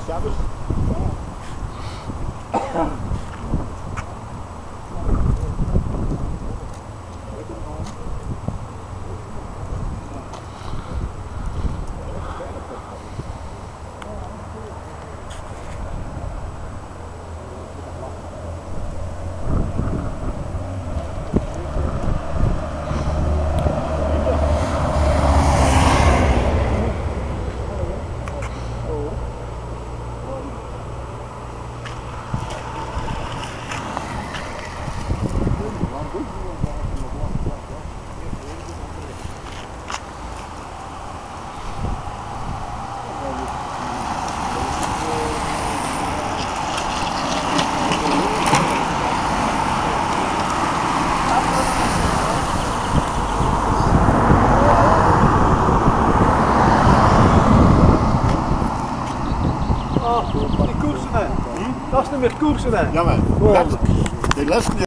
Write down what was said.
Sabes? Die koersen, hè? Dat is niet meer koersen, hè? Ja, maar. Die lasten